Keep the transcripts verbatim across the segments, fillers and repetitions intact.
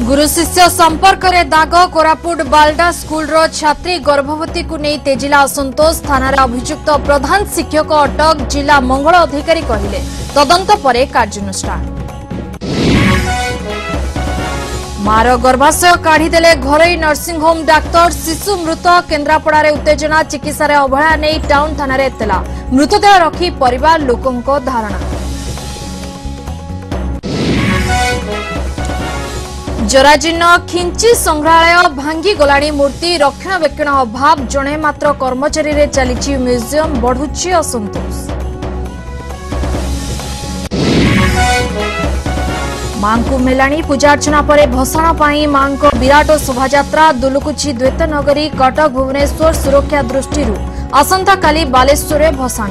गुरु शिष्य संपर्क में दाग कोरापुट बालडा स्कूल रो छात्री गर्भवती को नहीं तेजिला असंतोष थाना अभियुक्त प्रधान शिक्षक अटक जिला मंगल अधिकारी कहले तदंत परे कार्यानुष्ठान। मार गर्भाशय काढ़ीदेले घरोई नर्सिंग होम डाक्तर शिशु मृत केन्द्रापड़ा उत्तेजना चिकित्सा अवहेला नहीं टाउन थाना एतला मृतदेह रखी परिवार लोकों धारणा। जराजीर्ण खिंची संग्रहालय भांगी गलाणी मूर्ति रक्षणाबेक्षण अभाव जणे मात्र कर्मचारी रे चली म्यूजियम बढ़ुची असंतोष। मां को मेलाणी पूजार्चना पर भसाण पाई मां को विराट शोभायात्रा दुलुकुची द्वैत नगरी कटक भुवनेश्वर सुरक्षा दृष्टि आसंता काली बालेश्वर में भसाण।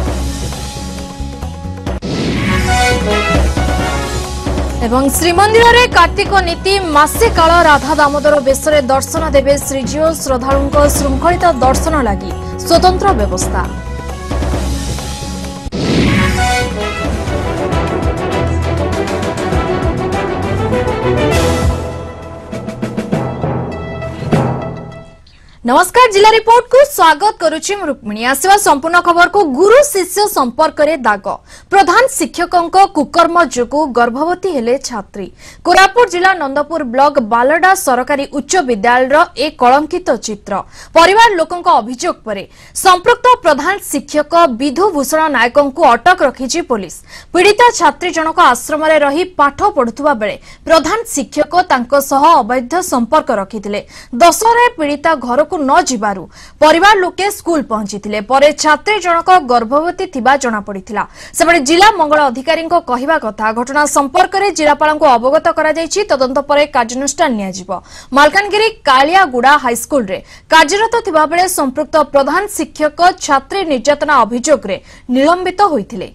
एवं श्रीमंदिर रे कार्तिक नीति मासे काल राधा दामोदर बेशरे दर्शन देवे श्रीजीव श्रद्धालुओं श्रृंखलित दर्शन लगी स्वतंत्र व्यवस्था। नमस्कार जिला रिपोर्ट को स्वागत करुछि रुक्मिणी। आसवा संपूर्ण खबर को गुरु शिष्य संपर्क रे दाग प्रधान शिक्षकों कुकर्म जोगु गर्भवती हेले छात्री। कोरापुट जिला नंदपुर ब्लॉक बालडा सरकारी उच्च विद्यालय एक कलंकित चित्र परिवार लोकों अभियोग पर संपृक्त प्रधान शिक्षक विधुभूषण नायकों को अटक रखी पुलिस। पीड़िता छात्री जनक आश्रम रे रही पाठ पढ़ुवा बेले प्रधान शिक्षक तांको सह अवैध संपर्क रखिथिले। दशहरा पीड़िता घर न जिबारु परिवार लोके स्कूल पहुंचीथिले परे छात्री जनक गर्भवती थिबा जणा पड़िथिला। सेबळे जिला मंगल अधिकारी को कहिबा कथा घटना संपर्क रे जिलापाल को अवगत करा जायछि तदंत परे कार्यानुष्ठान नियाजिबो। मालकानगिरी कालियागुड़ा हाईस्कूल रे कार्यरत थिबा बेले संपृक्त प्रधान शिक्षक छात्री निर्यातना अभियोग रे निलंबित होइथिले।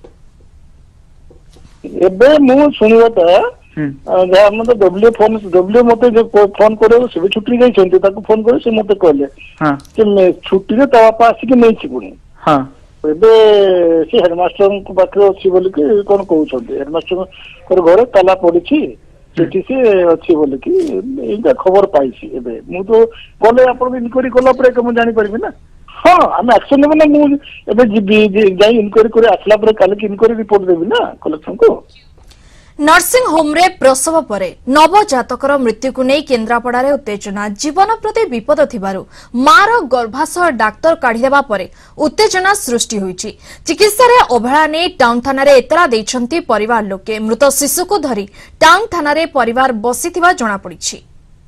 एबे मु सुनिबता जहाँ मत डब्ल्यू फोन डब्ल्यू मत फोन करे से भी छुट्टी गई ताको फोन करे से मत कहले कि छुट्टी रे ता बापा आसी के नहीं छी पुनी हां एबे से हेडमास्टर को पाखे अछि बोली कि कोन कहउ छथि हेडमास्टर को घरे ताला पड़ी छी सेठी से अछि बोली कि एटा खबर पाई छी। एबे मु तो गले आपण इनक्वायरी कला परे के मु जानि परबे ना। हां हम एक्शन लेबे ना मु एबे जाई इनक्वायरी करे आसला परे काल की इनक्वायरी रिपोर्ट देबी ना कलेक्शन को। नर्सिंग होम रे प्रसव परे नवजातकर मृत्यु को नहीं केन्द्रापड़ा रे उत्तेजना जीवन प्रति विपद थिबारु मार गर्भाशय डाक्तर काढ़ी देबा परे उत्तेजना सृष्टि होईची। चिकित्सा रे अवहेला नहीं टाउन थाना रे एतला दैछंती परिवार लोके मृत शिशु को धरी टाउन थाना रे परिवार बसिथिबा जणा पड़िछि।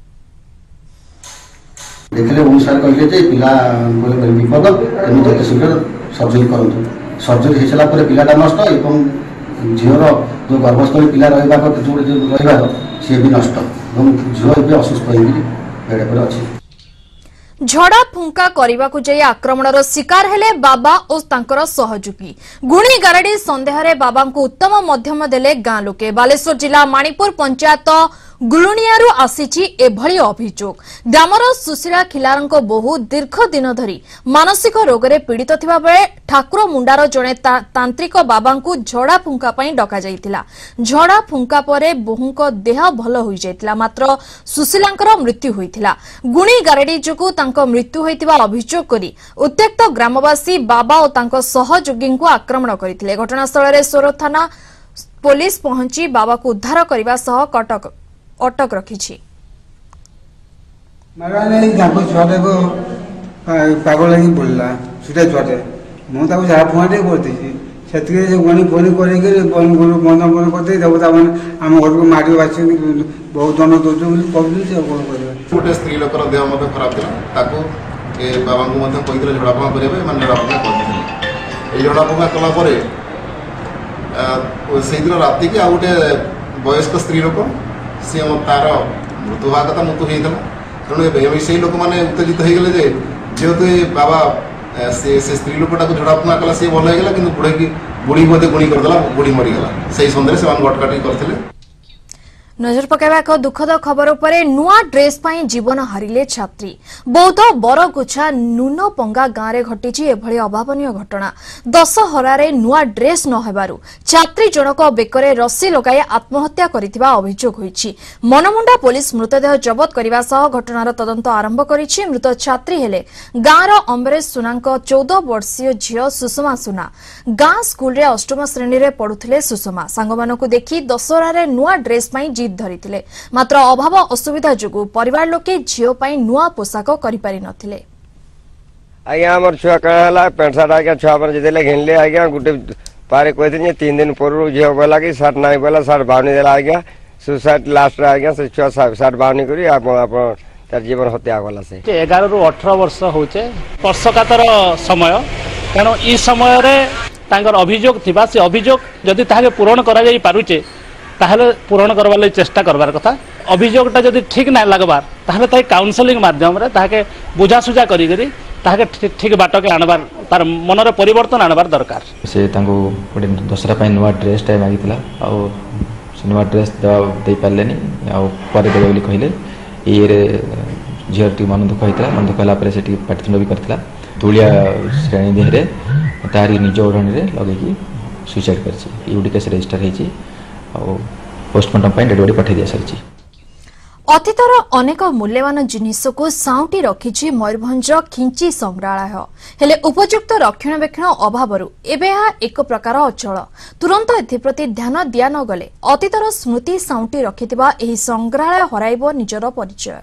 देखले अनुसार कहले जे पिला बोले विपद एनु जते शीघ्र सर्जरी करंतु सर्जरी हेसला परे पिलाटा नष्ट एवं झीवर जो गर्भस्थली पिला रहा रहा सी भी नष्ट झील भी असुस्थ बेड़े पर अच्छी। झड़ा फुंका करने को जाई आक्रमणर शिकार हेले बाबा और तांकर सहयोगी गुणी गारडी संदेह रे बाबा को उत्तम मध्यम देले गां लोके। बालेश्वर जिला माणिपुर पंचायत गुलुनियारू आसीची एभली अभियोग। ग्रामर सुशीला खिलारंको बहु दीर्घ दिन धरी मानसिक रोगरे पीड़ित थिबा बेले ठाकुर मुंडार जणे ता, तांत्रिक बाबा को झड़ा फुंका पई डका जाइतिला। झड़ा फुंका परे बहुंको देह भल होई जाइतिला मात्र सुशीलांकर मृत्यु होइतिला। गुणी गारेडी जोगु तांको मृत्यु होइतिबा अभियोग करी उत्त्यक्त ग्रामवासी बाबा और तांको सहयोगी को आक्रमण करथिले। घटनास्थल रे सोर थाना पुलिस पहुंची बाबा को उद्धार करबा सह कटक अटक रखी। छुआटे को पागल लगी बोलला छुटे छुआटे मुझे जहाँ फुआटे करती से गणी फणी कर बंद बंद करते आम घर को मारी बासी बहुत जन दौर गोटे स्त्री लोकर देह मत खराब था बाबा को झड़ाफुआ करने झड़ाफुआ करते झड़ाफुआ कलापर से दिन राति की आ गए वयस्क स्त्री लोक सी तार मृत्यु हवा कथा मृत्यु होता तेणु से लोक मैंने उत्तेजित हो गले जेहेतु बाबा से स्त्री लोकटा को झड़ाफुआ कला सी भल होगा कि बुढ़े की बुढ़ी बोधे गुणी करदेला बुढ़ी मरीगला से सन्देह से गटकाटी करते। नजर पकाइबा एक दुखद खबर उपरे नुआ ड्रेस पाई जीवन हारिले छात्री बौद्ध बरगुछा नुनपंगा गाँव में घटी एभली अभावनीय घटना दशहरारे नुआ ड्रेस न हेबारु छात्री जनक बेकरे रस्सी लगाई आत्महत्या करिथिबा अभियोग होईछि। मनमुंडा पुलिस मृतदेह जबत करने सह घटनार तदंत आरंभ करिछि। मृत छात्री हेले गाँवर अम्बरेश सुनांक चौदह वर्षीय झियो सुषमा सुना। गाँ स्कूल रे अष्टम श्रेणी रे पढ़ुथिले सुषमा सांगमानकु देखि दशहरारे नुआ ड्रेस पाई जिद धरिथिले मात्र अभाव असुविधा जोगु परिवार लोके झियो पाई नुआ पोशाक करि पारि नथिले। आज्ञा हमर छुआ कहला पैंट शर्ट आज्ञा छुआ पर जेदेले घिनले आज्ञा गुटे पारे कहते जे तीन दिन पूर्व झियो बोला कि शर्ट नाही बोला शर्ट बावनी देला आज्ञा सुसाइड लास्ट आज्ञा से छुआ शर्ट बावनी करी आप आप तार जीवन हत्या गला से एगार रु अठारह वर्ष होचे स्पर्शकातर समय कारण ई समय रे तांगर अभियोग थिबा से अभियोग जदि ताके पूरण करा जाई पारुचे ताहले पूरण करबार लागि चेष्टा करबार कथा। अभियोगटा जदि ठीक ना लागबार ताहले ताई काउंसलिंग माध्यम रे ताके बुझासुझा करी करी ताके ठीक बाट के आनबार तार मनरे परिवर्तन आनबार दरकार। से तांको गोटे दसरा पाई नुआ ड्रेस टाइम आगितला आ नुआ ड्रेस दे पारलेनी आ परे देबे बोली कहिले ए रे झियरटी मन दुख होइतला मन दुख होला परे सेटी पाठितुंड भी करथिला तुलिया श्रेणी देहरे तारी निज ओढणी रे लगेकी सुसाइड करछि। यूडी केस रजिस्टर हेछि आ पोस्टमार्टम पाई डेड बॉडी पठै दिया सरछि। अतीतर अनेक मूल्यवान जिनिसको साउंटी रखिछि मयूरभंज खिंची संग्रहालय हेले उपयुक्त रक्षणाबेक्षण अभावरु एबे आ एक प्रकार अचल तुरंत एथिप्रति ध्यान दिया न गले अतीतर स्मृति साउंटी रखिथिबा एही संग्रहालय हराइबो निजर परिचय।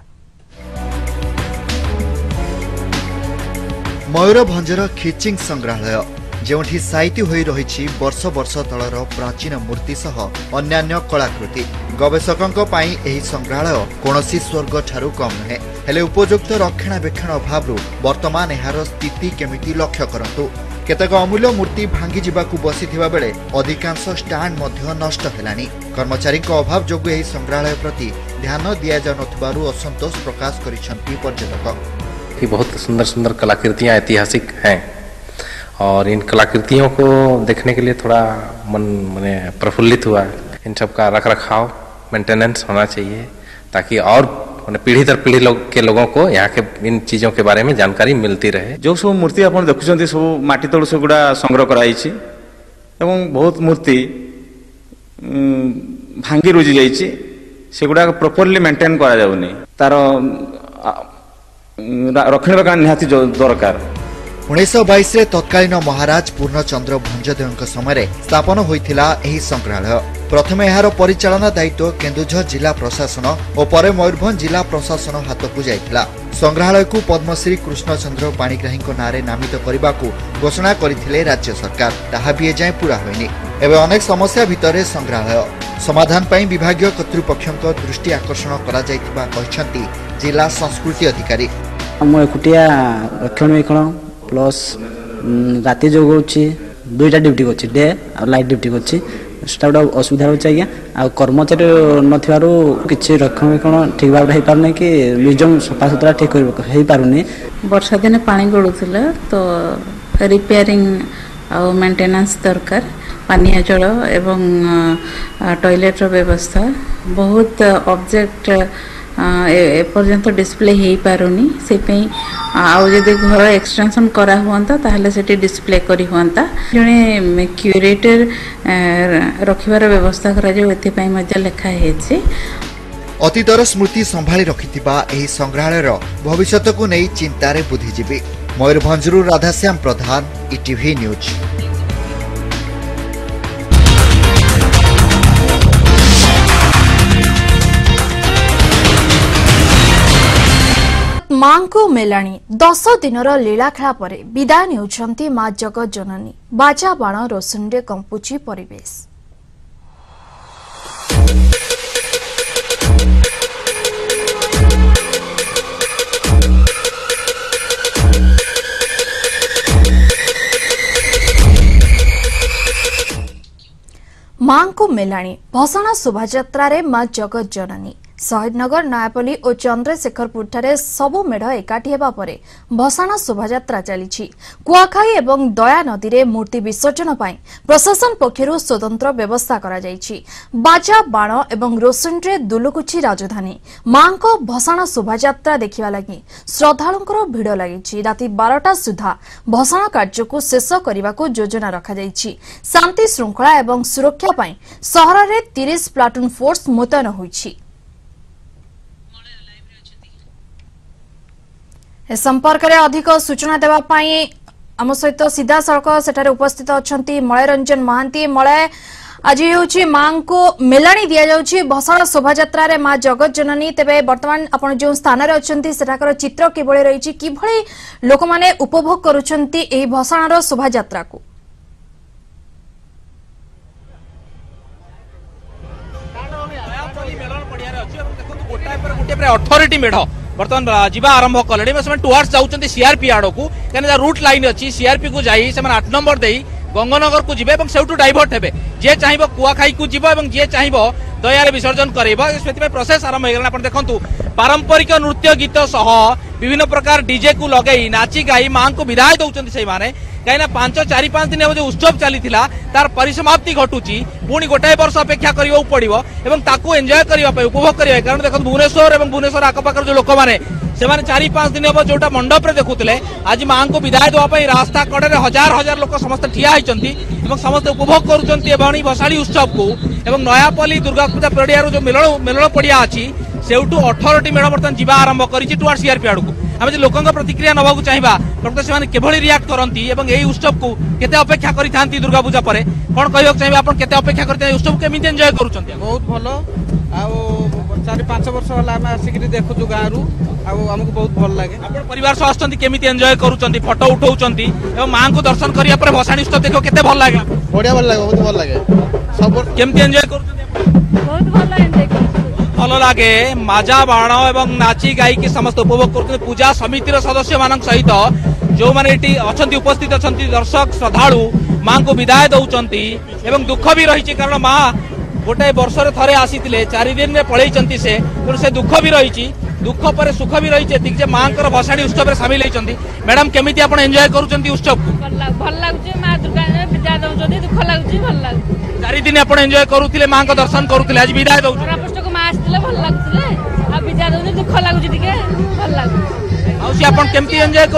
मयूरभंजर खिचिंग संग्रहालय जेउठी साइती होई रहिछि वर्ष वर्ष तलर प्राचीन मूर्ति सह अन्यान्य कलाकृति गवेषकों पाई एही संग्रहालय कोनोसी स्वर्ग ठारू कम नहे हेले उपयुक्त रक्षणाबेक्षण अभाव वर्तमान एहार स्थिति केमिति लक्ष्य करंतु। केतक अमूल्य मूर्ति भांगी जिबाकू बसिथिबा बेले अधिकांश स्टैंड मध्य नष्ट हेलानी कर्मचारी अभाव जोगु एही संग्रहालय प्रति ध्यान दिया जानथबारु असंतोष प्रकाश करिसंती पर्यटक। बहुत सुंदर सुंदर कलाकृतियां ऐतिहासिक हैं और इन कलाकृतियों को देखने के लिए थोड़ा मन मैंने प्रफुल्लित हुआ। इन सब का रख रखाव मेंटेनेंस होना चाहिए ताकि और पीढ़ी दर पीढ़ी लोग के लोगों को यहाँ के इन चीजों के बारे में जानकारी मिलती रहे। जो सब मूर्ति आप देखुं सब माटी तलु से गुड़ा संग्रह कराई एवं बहुत मूर्ति भांगी रुझी जाइए से गुड़ा प्रॉपर्ली मेंटेन करा जाउनी तार रक्षणाबेक्षण निहाती दरकार। उन्नीस बाईस तत्कालीन महाराज पूर्णचंद्र भंजदेव समय स्थापन होइथिला एही संग्रहालय प्रथमे एहार परिचालना दायित्व केन्दुझर जिला प्रशासन और परे मयूरभंज जिला प्रशासन हाथकू जाइथिला। संग्रहालय को पद्मश्री कृष्णचंद्र पाणिग्राही नारे नामित करने घोषणा करथिले राज्य सरकार ताहा भी एजाए पूरा होइनी। एवं अनेक समस्या भितर संग्रहालय समाधान पाई विभागीय कर्तृपक्षों दृष्टि आकर्षण करा जाइथिबा कहिसंती जिला संस्कृति अधिकारी। हम एकुटिया रक्षणाबेक्षण प्लस राति जो दुईटा ड्यूटी कर डे और लाइट ड्यूटी कर असुविधा होगा आज्ञा आ कर्मचारी नथिबारु किछि रक्षणाबेक्षण ठीक भाव हो पारना कि म्यूजियम सफा सुतरा ठीक हो पारुनी। वर्षा दिन पानी गलुला तो रिपेयरिंग आ मेंटेनेंस दरकार पानीय जल एवं टॉयलेट व्यवस्था बहुत ऑब्जेक्ट एपर्यंत डिस्प्ले हो पारुनी से आउ जदि घर एक्सटेंशन करा हुआ ताहले सेठी डिस्प्ले करी हुआ जड़े क्यूरेटर रखिबार व्यवस्था करा जाय एथि मध्य लेखा है। अतीतर स्मृति संभाली रखिथिबा एही संग्रहालयर भविष्यत को नहीं चिंतारे बुद्धिजीवी। मयूरभंजरू राधाश्याम प्रधान ईटीवी न्यूज। मां को मेलाणी दस दिनर लीलाखेला परे विदाय नेउछंती मां जगत जननी बाजा बाण रोशनरे कंपुची परिवेश। मां को मेलाणी भसाण शोभायात्रा रे मां जगत जननी शहीदनगर नयापल्ली और चंद्रशेखरपुर ठारे सबु मेढ़ एकाठी हेबा परे भसाण शोभायात्रा चली कुआखाई एवं दया नदी रे मूर्ति विसर्जन पाई प्रशासन पक्षरु स्वतंत्र व्यवस्था करा जायछि। बाजा बाण एवं रोशन रे दुलुकुछि राजधानी मां को भसाण शोभायात्रा देखिबा लागि श्रद्धालुंकर भिड़ लागिछि। राति बारटा सुधा भसाण कार्य को शेष करने को योजना रखा जायछि। शांति श्रृंखला एवं सुरक्षा पाई सहर रे तीस प्लाटून फोर्स मुतयन होइछि। ए संपर्क में अधिक सूचना देवा पाई आम सहित सीधा सड़क सेठारे उपस्थित अछंती मलय रंजन महांती। मलय आज हूँ मां को मेलाणी दि जाउछि भसाण शोभायात्रा रे मां जगत जननी तेबे वर्तमान आपण जो स्थान रे अछंती सेठाकर चित्र किभଳି रहिछि किभଳି लोक माने उपभोग करूछंती एही भसाण रो शोभायात्रा को। अठारह मेढ़ बर्तमान जीवा आरंभ कले टुवर्ड्स जाऊँ सीआरपी आड़ को कहीं रूट लाइन अच्छी सीआरपी को जाई से आठ नंबर दे गंगानगर को जीवे सेठू डाइवर्ट हे जे चाह कुआखाई को जीव जे चाह दयारे विसर्जन कर प्रोसेस आरंभ हो देखु पारंपरिक नृत्य गीत सह विभिन्न प्रकार डीजे को लगे नाची गाई मां को विदाय दौरान से कहीं पांच चारि पांच दिन जो उत्सव चली तार परिसमाप्ति घटुची पुणी गोटाए वर्ष अपेक्षा करने पड़ो और एंजॉय करने उपभोग करेंगे। कारण देखो भुवनेश्वर और भुवनेश्वर आखपाखर जो लोक मैंने से चारि पांच दिन हम जो मंडप रे देखुले आज मां को विदाय देवाई रास्ता कड़े हजार हजार लोक समस्त ठिया होती समस्त उपभोग करुँच भसाणी उत्सव को नयापल्ली दुर्गा पूजा पड़िया जो मेलन मेलन पड़िया अच्छी सेठू अठारह मेढ़ बर्तमान जीवा आरंभ कर सीआरपी आड़ को आम जो लोकों प्रतिक्रिया नवाक चाहिए प्रकृत से रियाक्ट करती यही उत्सव को केते अपेक्षा करी दुर्गा पूजा पर कौन कहना चाहिए आप केते अपेक्षा करते उत्सव केमी एंजॉय करुँच बहुत भल आ चार पांच वर्ष है आसिक देखु गाँव रु आमको बहुत भल लगे। परिवार सह आसमी एंजॉय करुँच फटो उठाऊँच मां को दर्शन करने भसाणी उत्सव देखो केते भल लगे बढ़िया भल लगे बहुत भल लगे सब केमती एंजॉय कर बहुत भल एंजॉय भल लगे माजा बाण एवं नाची गाई की समस्त उपभोग कर पूजा समितिर सदस्य मान सहित जो मैंने अच्छा उपस्थित अच्छा दर्शक श्रद्धालु मां को विदाय दौरान एवं दुख भी रही कारण मां गोटे वर्ष थे आसी चार दिन में पलि से से दुख भी रही दुख पर सुख भी रही मां भसाणी उत्सव में सामिल होती। मैडम केमी आप एंजॉय करुँच उत्सव को भल लगुच मां दुर्गा विदाय दौरान दुख लगुच भल लगुच चार दिन आप एंजॉय करुले मां को दर्शन करुले आज विदाय दौरान भल लगुले आ विदाय दौरान दुख लगुच भल लगुच मौसी आप केमती एंजॉय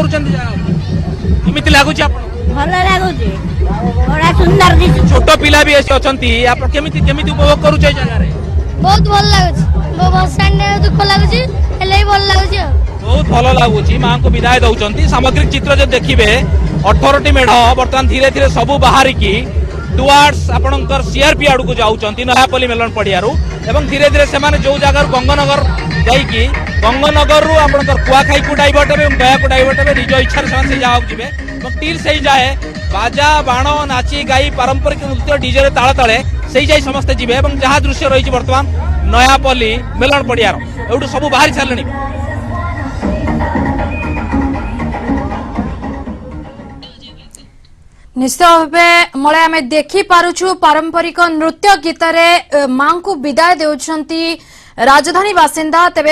करुँच लगुच भल लगुच बड़ा सुंदर दिस छोट पिला भी ऐसे अछंती आप केमिति केमिति उपभोग करू छै जगह रे बहुत भल लागुच बो भसाने दुख लागुच एले भल लागुच बहुत भल लागुची मां को विदाय दउचंती। सामग्रिक चित्र जो देखिबे अठारह टी मेढ़ वर्तमान धीरे धीरे सबु बाहरी की टुवर्ड्स आपनकर सीआरपी आड़ को जाउचंती नयापल्ली मेलन पड़ियारू एवं धीरे धीरे से माने जो जगह गंगानगर जाइकी गंगानगर रु आपनकर कुआखाई को डाइवर्ट एवं दया को डाइवर्ट एवं निज इच्छा से जाओ जिवे टीर से जाए बाजा बाण नाची गाई पारंपरिक नृत्य डीजे रे ताल तले से जाई समस्त जीवे एवं जहाँ दृश्य रही वर्तमान नयापल्ली मेलन पड़ियार एवं सब बाहरी सारे निश्चित भाव मले आम देखी पारुछु पारंपरिक नृत्य गीत रे मां को विदाय देउछंती राजधानी बासिंदा। तेबे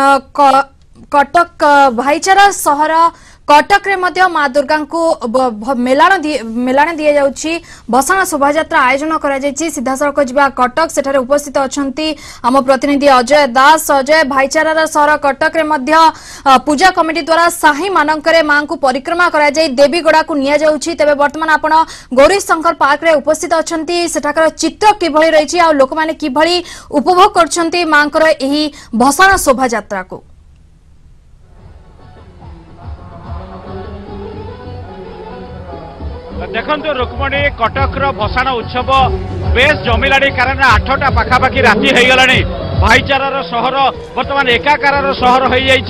कटक भाईचारा सहर कटक रे मध्य मां दुर्गा को मेलाण मेलाण दि जाउछि भसाण शोभायात्रा आयोजन करा जायछि। सीधा सड़क जिबा कटक सेठारे उपस्थित अछंती आम प्रतिनिधि अजय दास। अजय भाईचारा सहर कटक रे मध्य पूजा कमिटी द्वारा साही मानकरे मां को परिक्रमा करा जाय देवीगोड़ा को निया जाउछि। तेबे वर्तमान आपण गौरी शंकर पार्क रे उपस्थित अछंती सेठाकर चित्र किभଳି रहिछि आ लोक माने किभଳି उपभोग करछंती मांकर एही भसाण शोभायात्रा को। देखो रुक्मणी कटक भसाण उत्सव बेस जमिलानी कारण आठटा पाखापाखि राति हो गलानी भाईचारार सहर बर्तमान एकाकार सहर हो जाइए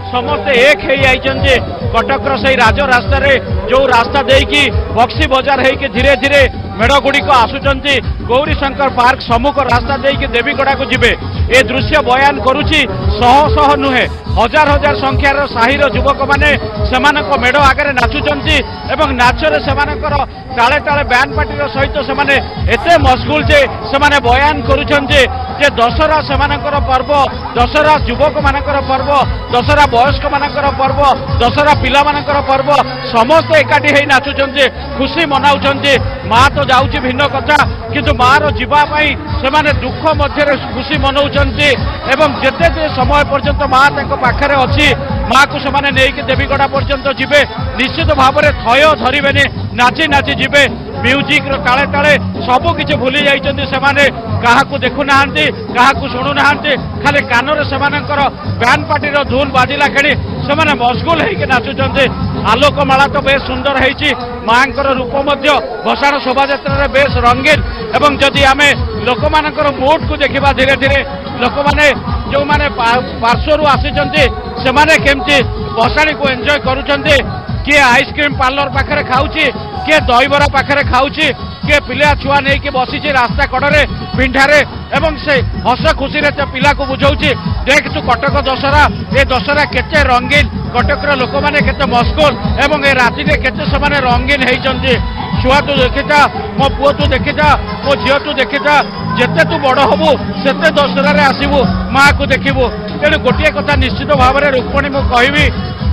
समस्ते एक हो जाइछन्ते कटकर से राज रास्ता जो रास्ता देकी बक्सी बजार होगी धीरे धीरे मेढ़ गुड़िक आसुचंती गौरी शंकर पार्क सम्मुख रास्ता देकी देवीगड़ा को जिबे ए दृश्य बयान करुची शह शह नुहे हजार हजार संख्यार साहिर युवक माने सेमानक मेढ़ आगे नाचुचंती एवं नाचरे सेमानकर ताले ताले बैंड पार्टी सहित सेमाने एते मशगुल जे सेमाने बयान करुचंती जे दशहरा सेमानकर पर्व दशहरा युवक मानकर पर्व दशहरा वयस्क मानकर पर्व दशहरा पिला मानकर पर्व समस्त एकाठी होई नाचुचंती खुशी मनाउचंती माँ तो जाउची भिन्न कथा किंतु माँ रो जीवा पई सेमाने दुख मध्य खुशी मनाउचंती एवं जेते जे समय पर्यंत माँ तांको पाखरे अछि माँ को सेमाने नेकी देवीगड़ा पर्यंत जिबे निश्चित भाव में थय धरिबेनी नाची नाची जिबे म्यूजिक रो ताले ताले सबु किछि भूली जाइछन्ति सेमाने काहाकू देखु नाहंती काहाकू सुनु नाहंती खाली कानरे सेमानकर बैंड पार्टी रो धुन बाजिला खेणी सेमाने मशगुल हेके नाचुचन्ति आलोकमाला तो बेस सुंदर हेछि मांकर रूप मध्य भसाण शोभायात्रा रे बेस रंगीन एवं जदि आमे लोक मानकर मूड को देखिबा धीरे धीरे लोक माने जो माने पार्श्वरु आसिचन्ति सेमाने केमति भसाणी को एंजॉय करूचन्ति किए आइसक्रीम पार्लर पाखरे खाउची किए दहीबरा पाखरे खाउची किए पिला छुआ नहीं कि बसी रास्ता कड़े पिंढारे एवं से हस खुशी रे पिला को बुझाऊची देख तू कटक दशहरा ये दशहरा केते रंगीन कटकर लोक माने केते मशगुल एवं ए राति रे केते समाने रंगीन हेइचंती छुआ तू देखिता मो पुओ तू देखिता मो झियो तू देखिता जेते तू बड़ हबु सेते दशहरा रे आसीबु माँ को देखिबु तेणु गोटे कथा निश्चित भाव में रुक्मणी मु कहबी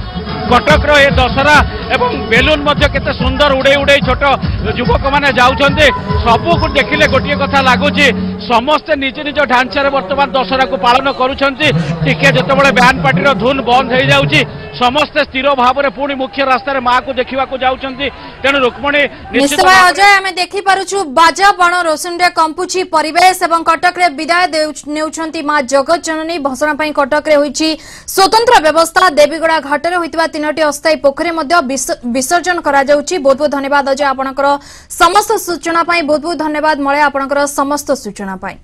कटक ये दशहरा एवं बेलून मध्य केते सुंदर उड़े उड़े छोट युवक माने जाउछन्ते सबु को देखिले गोटे कथा लागुची समस्ते निज निज ढांचार वर्तमान दशहरा को पालन करूछन्ती टिके जतबेले बैंड पार्टी धुन बंद हो जाउची समस्ते स्थिर भाव में पुणी मुख्य रास्तार माँ को देखा जाउछन्ती तेणु रुक्मणी निश्चित अजय आमे देखि पारुछु बाजा बाण रोशन रे कंपुची परिवेश एवं कटक रे विदाय नेउछन्ती माँ जगत जननी भसण पई कटक रे होईची स्वतंत्र व्यवस्था देवीगड़ा घाट रे होइतबा तीनोटी अस्थायी पोखरी मध्य विसर्जन करा जाउची बहुत बहुत धन्यवाद अजय आपनकर समस्त सूचना पई बहुत बहुत धन्यवाद मळे आपनकर समस्त सूचना पई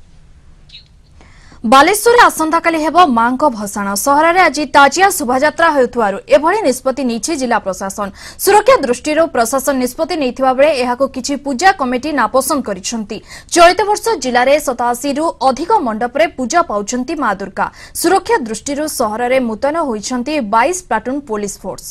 बालेश्वर आसंता काली हेबो मांक भसाण सहर में आज ताजिया शोभायात्रा हेउथुवारु एभଳି निष्पत्ति नेछि जिला प्रशासन सुरक्षा दृष्टि प्रशासन निष्पत्ति नेथिबा बेले एहाको किछि पूजा कमिटी नापसंद करिसंती चलित वर्ष जिले में सतासी रु अधिक मंडप रे पूजा पाउछंती मां दुर्गा सुरक्षा दृष्टि सहर में मुतयन होइछंती बाईस प्लाटून पुलिस फोर्स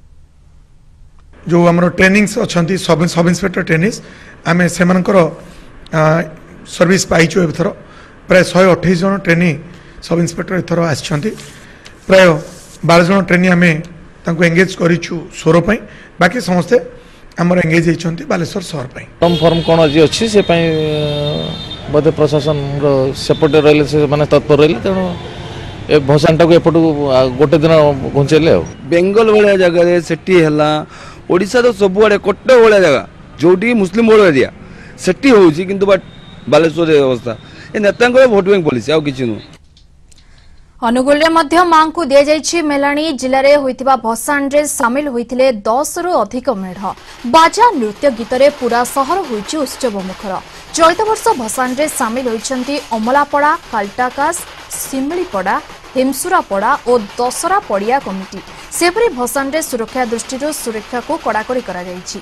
जो हमरो ट्रेनिंग्स अछंती सब सब इंस्पेक्टर ट्रेनिंग्स आमे सेमानकर सर्विस पाइछु एथरो प्राय शहे अठाईस जन ट्रेनी सब इंस्पेक्टर एथर आसी प्राय बारह जन ट्रेनी आम एंगेज करूँ स्वर पर बाकी समस्ते आमर एंगेज होती बालेश्वर सहर फर्म फर्म कौन आज अच्छी से बोधे प्रशासन सेपटे रही से मैंने तत्पर रही तेणु ए भसाणटा को एपटू गोटे दिन घुंचेले बेंगल भाया जगह सेठी है ओडिशा तो सबुआड़े कोटे भाया जगह जोटी मुस्लिम बोर्ड एरिया सेठी होउची किंतु बट बालेश्वर अवस्था ए नेता भोट बैंक पॉलिसी आउ किछि नु अनुगुल रे मां को दिया जाइछि मेलाणी जिले में होइतिबा भसाण रे शामिल होइथिले दस रु अधिक मेढ़ बाजा नृत्य गीत रे पूरा सहर होइछि उत्सव मुखर चलित वर्ष भसाण रे शामिल होइछन्ती अमलापड़ा काल्टाकास सिमलीपड़ा हिमसुरापड़ा और दशरा पड़िया कमिटी सेपरी भसाण रे सुरक्षा दृष्टि सुरक्षा को कड़ाकड़ी करा जाइछि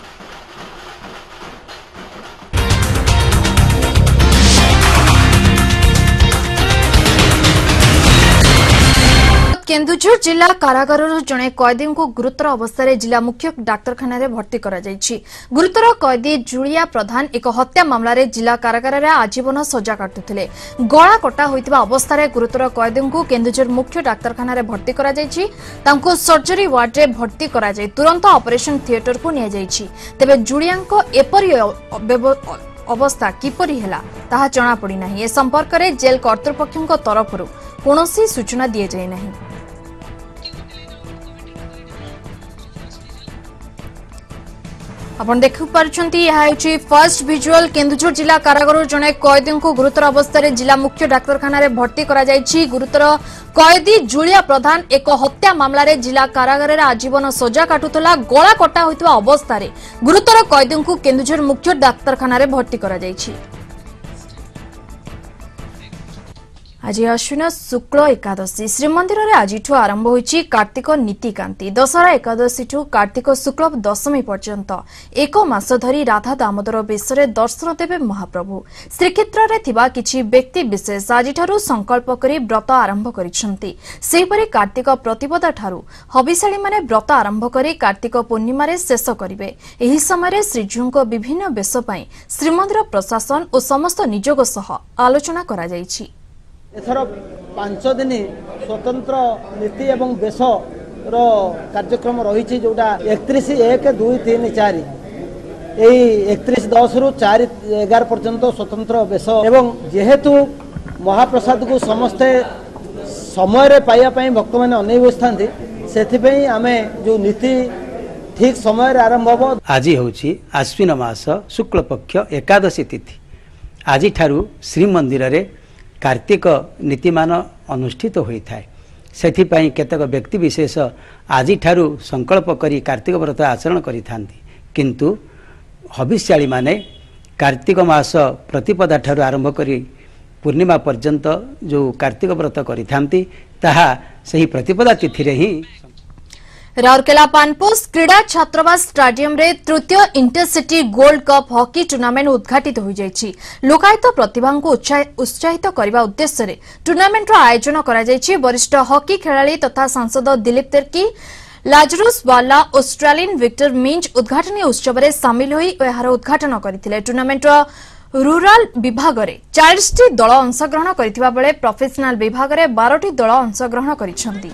केन्दुझर जिला कारागार जड़े कैदी को गुरुतर अवस्था जिला मुख्य डाक्तखाना भर्ती करा जायछि। गुरुतर कैदी जुलिया प्रधान एक हत्या मामला रे जिला कारागार आजीवन सजा काटुथिले गला कटा होइतिबा अवस्था गुरुतर कैदी को केन्दुझर मुख्य डाक्तखाना भर्ती करा जायछि। तांको सर्जरी वार्ड रे भर्ती करा जाय तुरंत ऑपरेशन थिएटर को निया जायछि। तेबे जुलियाको एपरि अवस्था किपरि हैला ताहा जणा पड़ी नाही। ए संपर्क रे जेल कर्तृपक्षक तरफरु कोनोसी सूचना दिए जाय नाही। आपण देखि पारुछंती यह हेछि फर्स्ट विजुअल केन्दुझर जिला कारागार जने कैदी को गुरुतर अवस्था जिला मुख्य डाक्तखाना रे भर्ती करा जायछि। गुरुतर कैदी जुलिया प्रधान एक हत्या मामला रे जिला कारागार रे आजीवन सजा काटुतला गला कटा होइतबा अवस्था रे गुरुतर कैदी को केन्दुझर मुख्य डाक्तखाना रे भर्ती करा जायछि। आज आश्विन शुक्ल एकादशी श्रीमंदिर में आज आरंभ होईची कार्तिक नीतिकांति दशहरा एकादशी ठू कार्तिक शुक्ल दशमी पर्यंत एक मास धरी राधा दामोदर बेशरे दर्शन देवे महाप्रभु श्रीक्षेत्र में थिबा किछि व्यक्ति विशेष आज संकल्प करी व्रत आरंभ करिसेंती सेहिपरि कार्तिक प्रतिपदा ठारू हबिशाली माने व्रत आरंभ करी कार्तिक पूर्णिमा रे शेष करिवे एही समय श्रीजीउको विभिन्न बेश पई श्रीमंदिर प्रशासन और समस्त नियोग सह आलोचना करा जायछि। एथर पांच दिन स्वतंत्र नीति एवं बेश रो कार्यक्रम रही जोटा एकतीस एक दुई तीन चार यही एकतीस दस रु चार एगार पर्यंत स्वतंत्र बेश एवं जेहेतु महाप्रसाद को समस्ते समय पाइबा भक्त मैंने अनै बसता से आम जो नीति ठीक समय आरंभ हम आज हूँ आश्विन मास शुक्ल पक्ष एकादशी तिथि आज ठारू श्रीमंदिर रे कार्तिक नीतिमान अनुष्ठित होता है से केतक व्यक्ति विशेष आज ठारू संकल्प करी कार्तिक व्रत आचरण करिथांती किंतु हविष्याली माने कार्तिक मास प्रतिपदा ठारू आरंभ करी पूर्णिमा पर्यंत जो कार्तिक व्रत करिथांती ताहा सही प्रतिपदा तिथि रे ही राउरकेला पानपोस क्रीड़ा छात्रावास स्टाडियम रे तृतीय intercity gold cup hockey tournament उद्घाटित हो जायछि लोकायत प्रतिभा को उत्साहित करने उद्देश्य रे टूर्नामेंट आयोजन करा जायछि वरिष्ठ हॉकी खेलाड़ी तथा सांसद दिलीप तिर्की लाजरुस वाला ऑस्ट्रेलियन विक्टर मिंज उद्घाटनी उत्सव में सामिल होई एहार उद्घाटन करथिले टूर्नामेंट रूराल विभाग में चालीस टी दल अंशग्रहण करथिबा बेले प्रोफेशनल विभाग में बारह टी दल अंशग्रहण करिसेंती।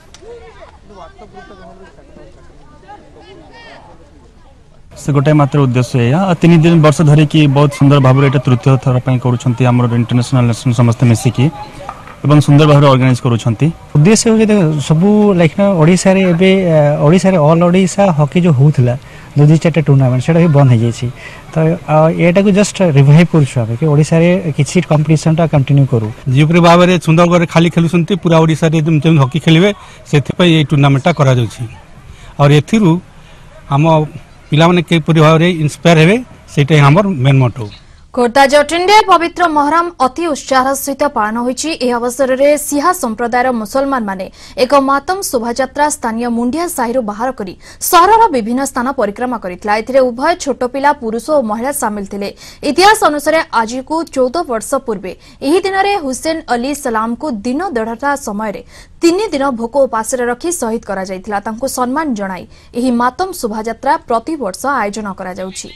से गोटे मात्र उद्देश्य है तीन दिन वर्ष धरिकी बहुत सुंदर भाव तृतीय थर कर इंटरनेशनल नेशनल समस्त मिसिकी एवं सुंदर भाव ऑर्गेनाइज करूछंती उद्देश्य हो सब लाइक ओडिसा रे एबे ओडिसा रे ऑल ओडिसा हॉकी जो होउथला दो दो चार टूर्नामेंट सेटा भी बंद हो जायछि तो एटा को जस्ट रिवाइव करछु कि ओडिसा रे किछि कंपटीशन टा कंटिन्यू करू जीपरे भाव रे सुंदर करे खाली खेलुछंती पूरा ओडिसा रे जेम हॉकी खेलिबे सेथि पई ए टूर्नामेंट टा करा जाउछि और एथिरु हम पिला माने के पूरी भाव रे इंस्पायर हेबे सेटा हमर मेन मोटो। खोर्धा जटिंडे पवित्र मोहरम अति उत्साह सहित पालन होइछि ए अवसर रे सिहा संप्रदायर मुसलमान माने एक मातम शोभायात्रा स्थानीय मुंडिया साहिरु बाहर करी सहरर विभिन्न स्थान परिक्रमा करितला एथिरे उभय छोट पिला पुरुष और महिला शामिल थिले इतिहास अनुसार आज को चौदह वर्ष पूर्वे एही दिन रे हुसैन अली सलाम को दिन देढ़टा समय रे तीन दिन भोक उपास रखी शहीद करा जायतिला तांको सम्मान जणाई एही मातम शोभायात्रा प्रति वर्ष आयोजन करा जाउछि।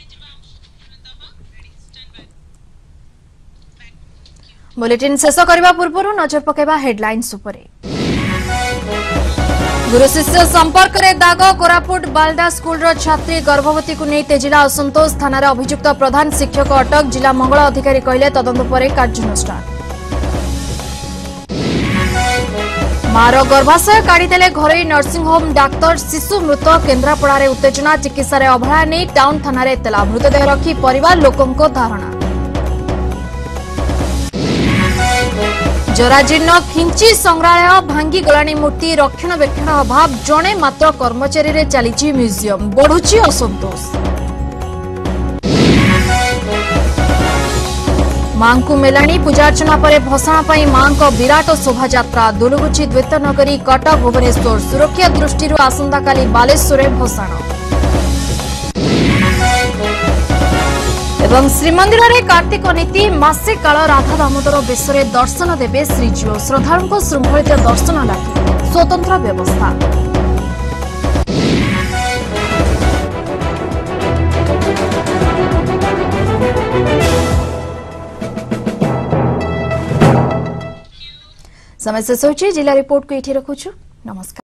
बुलेटिन शेष करबा पूर्व नजर पकेबा हेडलाइंस उपरे। गुरु शिष्य संपर्क रे दाग कोरापुट बालडा स्कूल रो छात्री गर्भवती को नहीं तेजिला असंतोष थाना रे अभियुक्त प्रधान शिक्षक अटक जिला मंगल अधिकारी कहले तदंत परे कार्यानुष्ठान। मार गर्भाशय काढ़ीदेले घरोई नर्सिंग होम डाक्तर शिशु मृत केन्द्रापड़ा रे उत्तेजना चिकित्सा रे अवहेला नहीं टाउन थाना रे एतला मृतदेह रखी परिवार लोकंको धारणा। जराजीर्ण खिंची संग्रहालय भांगी गलानी मूर्ति रक्षणाबेक्षण अभाव जणे मात्र कर्मचारी रे चलीची म्यूजियम बढ़ुची असंतोष। मां को मेलाणी पूजार्चना पर भसाण पाई मां को विराट शोभायात्रा दुलुगुची द्वैतनगरी कटक भुवनेश्वर सुरक्षा दृष्टि आसंताकाली बालेश्वर भसाण। एवं श्रीमंदिर रे कार्तिक नीति मासे काल राधा दामोदर बेशरे दर्शन देवे श्रीजीउ श्रद्धालुओं श्रृंखलित दर्शन लगी स्वतंत्र व्यवस्था। समय शेष होछि जिला रिपोर्ट को एठी रखुछु नमस्कार।